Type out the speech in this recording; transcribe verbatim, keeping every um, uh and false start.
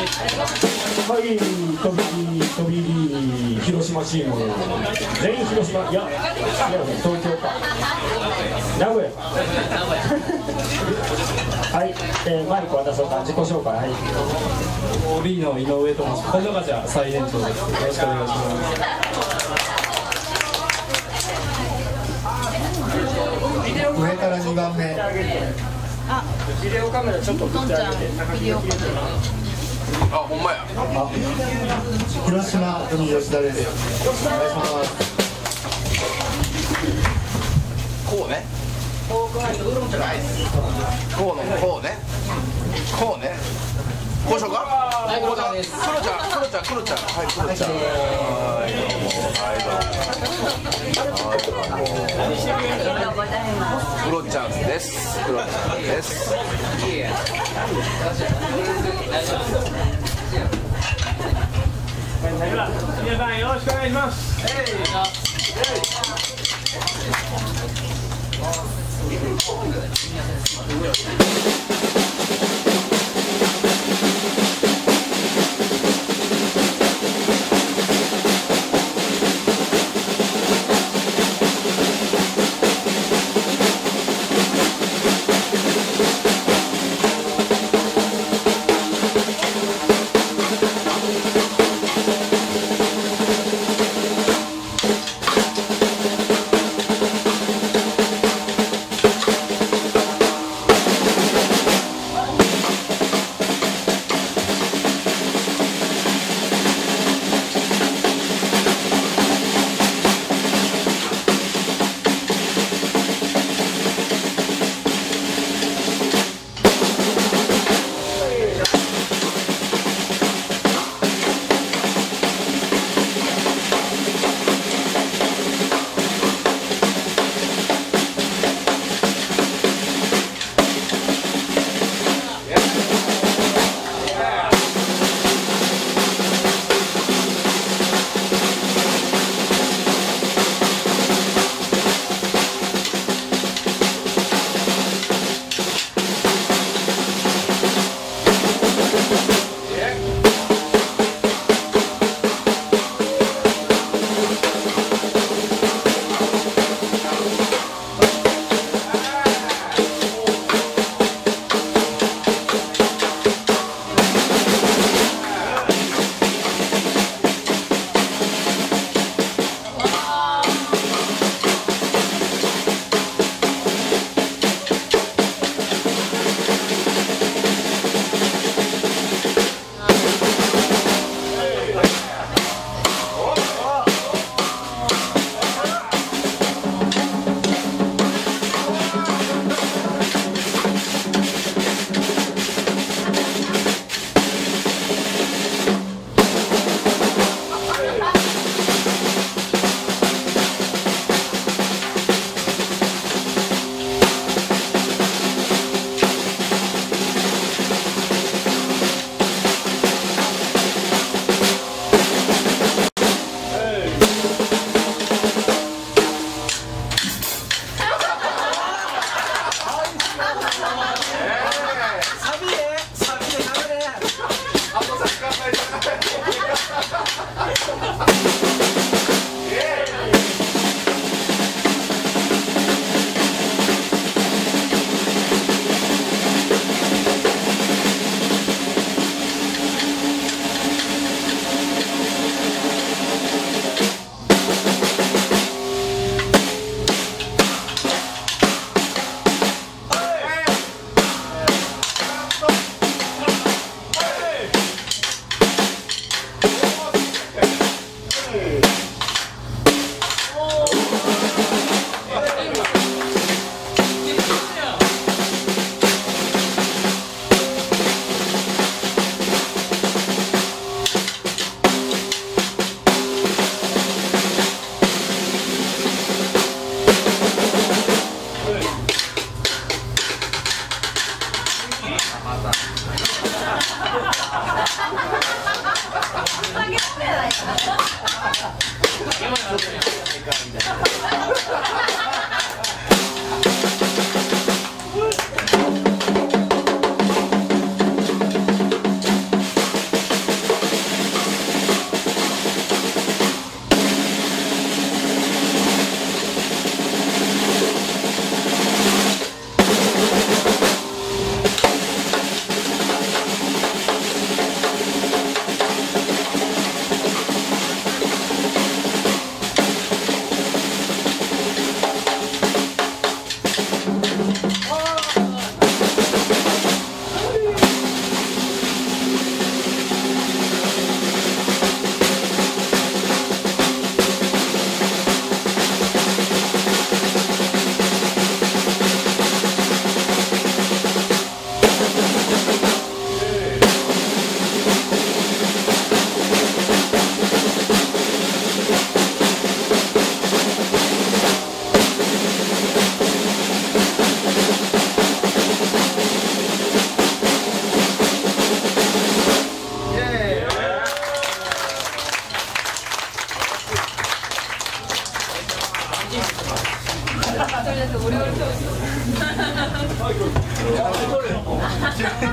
はい、飛び飛び広島チーム全員広島、いや違うね、東京か名古屋かはい、えー、マイク渡そうか、自己紹介。はい、 オービー の井上と申します。今度がじゃあ最年長です。よろしくお願いします。 上からにばんめ。 あ、ビデオカメラちょっと振ってあげて。 あ、ほんまや。 あ、広島組吉田です。お願いします。 こうね。こうのこうね。こうね。こうしようか。はい、こうちゃんです。クロちゃん、クロちゃん、クロちゃん、はい、クロちゃん。はい、どうも、はい、どうも。はい、どうも。クロちゃんです。クロちゃんです。 皆さんよろしくお願いします。 それだとオレオレ教室。